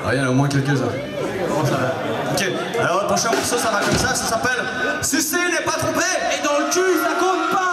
Ah, il y en a au moins quelques-uns. Bon, ça va. Ok, alors le prochain morceau, ça va comme ça s'appelle Cécile n'est pas trompé. Et dans le cul, ça compte pas.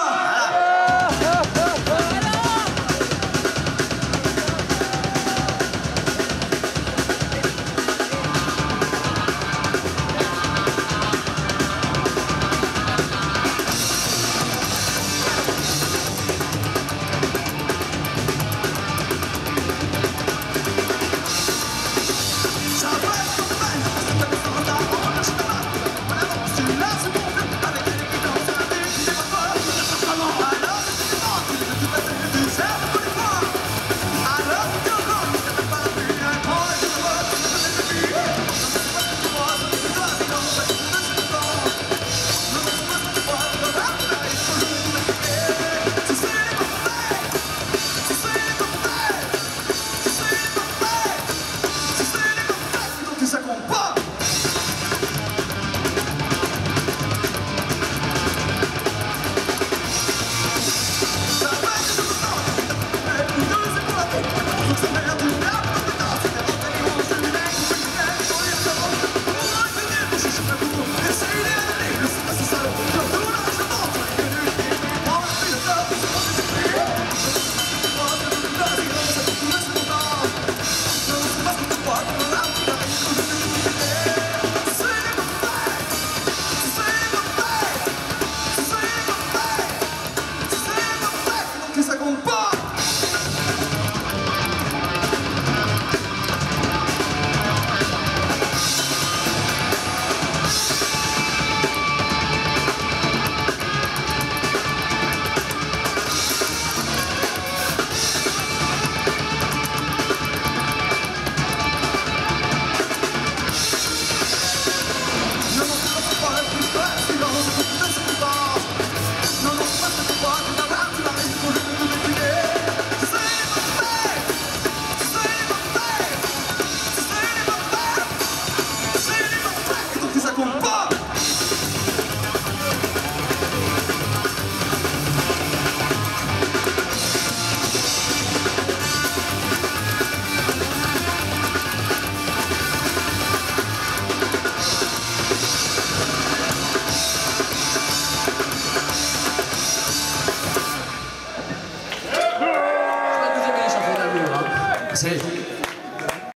C'est